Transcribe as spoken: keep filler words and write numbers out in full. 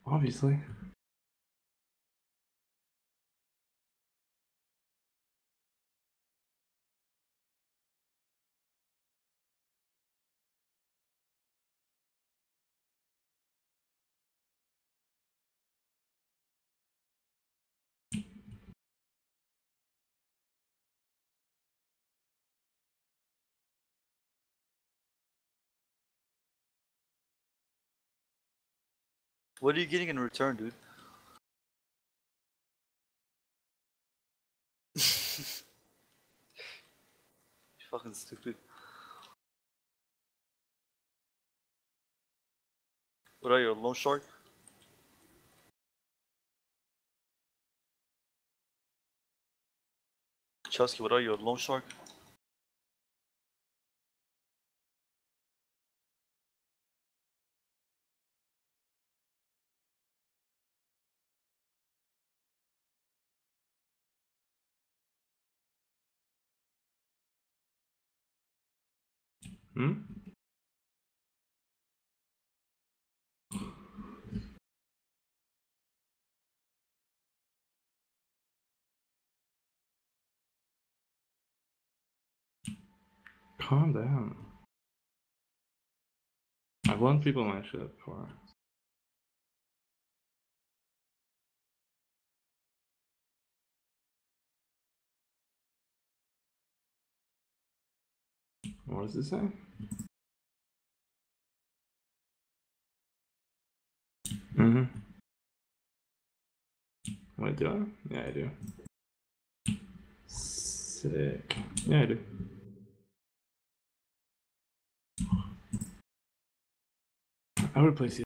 Obviously. What are you getting in return, dude? Fucking stupid. What are you, a loan shark? Chelsky, what are you, a loan shark? Hmm? Calm down. I've loaned people my shit before. What does it say? Mm-hmm. Wait, do I? Yeah, I do. Sick. Yeah, I do. I would place you.